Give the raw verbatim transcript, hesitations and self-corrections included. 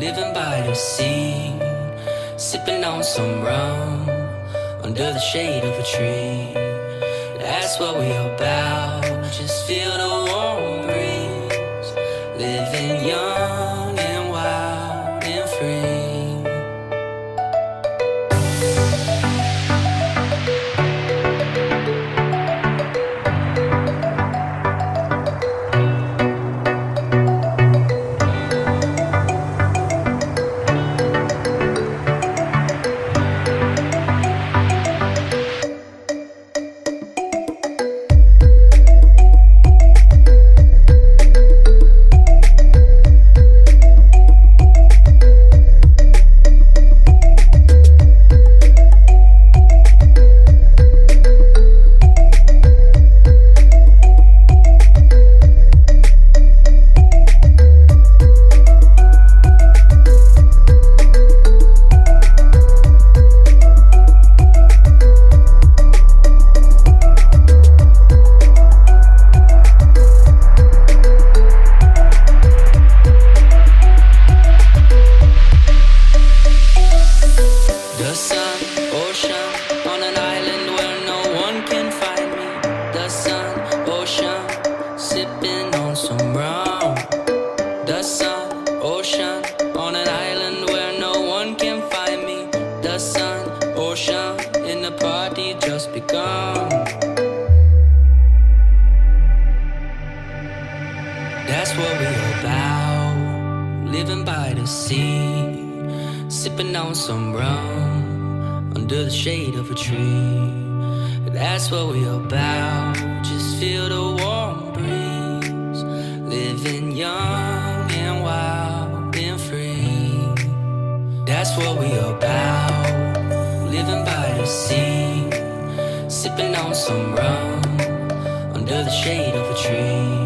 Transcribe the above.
living by the sea, sipping on some rum under the shade of a tree. That's what we about, just feel the warm breeze, living young and wild and free. That's what we about, living by the sea, sipping on some rum under the shade of a tree. That's what we about, just feel the warm breeze, living young and wild and free. That's what we about, living by the sea, sipping on some rum under the shade of a tree.